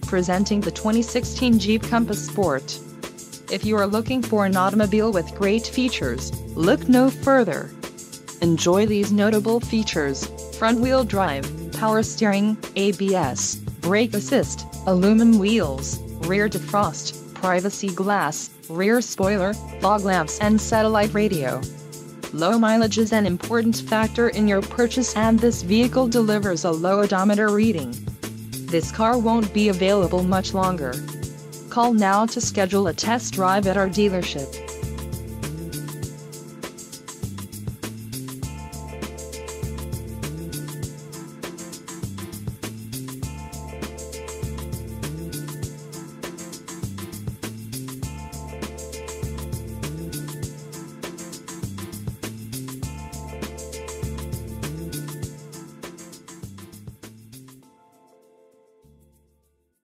presenting the 2016 Jeep Compass Sport. If you are looking for an automobile with great features, look no further. Enjoy these notable features: front-wheel drive, power steering, ABS, brake assist, aluminum wheels, rear defrost, privacy glass, rear spoiler, fog lamps and satellite radio. Low mileage is an important factor in your purchase, and this vehicle delivers a low odometer reading. This car won't be available much longer. Call now to schedule a test drive at our dealership.